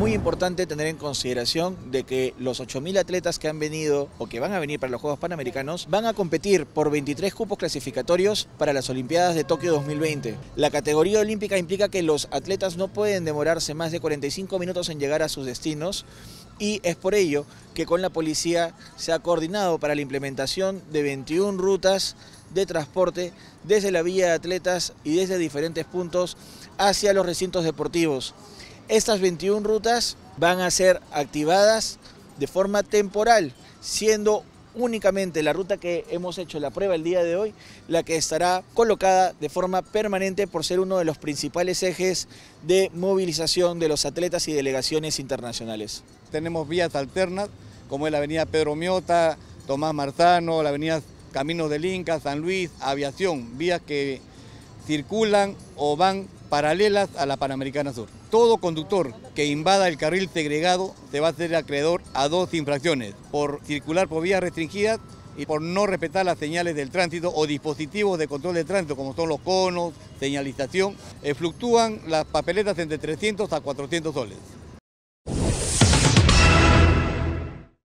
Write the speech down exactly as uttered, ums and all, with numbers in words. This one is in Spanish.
muy importante tener en consideración de que los ocho mil atletas que han venido o que van a venir para los Juegos Panamericanos van a competir por veintitrés cupos clasificatorios para las Olimpiadas de Tokio dos mil veinte. La categoría olímpica implica que los atletas no pueden demorarse más de cuarenta y cinco minutos en llegar a sus destinos, y es por ello que con la policía se ha coordinado para la implementación de veintiuna rutas de transporte desde la Villa de Atletas y desde diferentes puntos hacia los recintos deportivos. Estas veintiuna rutas van a ser activadas de forma temporal, siendo únicamente la ruta que hemos hecho la prueba el día de hoy la que estará colocada de forma permanente por ser uno de los principales ejes de movilización de los atletas y delegaciones internacionales. Tenemos vías alternas como es la avenida Pedro Miota, Tomás Marzano, la avenida Camino del Inca, San Luis, Aviación, vías que circulan o van paralelas a la Panamericana Sur. Todo conductor que invada el carril segregado se va a hacer acreedor a dos infracciones: por circular por vías restringidas y por no respetar las señales del tránsito o dispositivos de control de tránsito como son los conos, señalización. Eh, fluctúan las papeletas entre trescientos a cuatrocientos soles.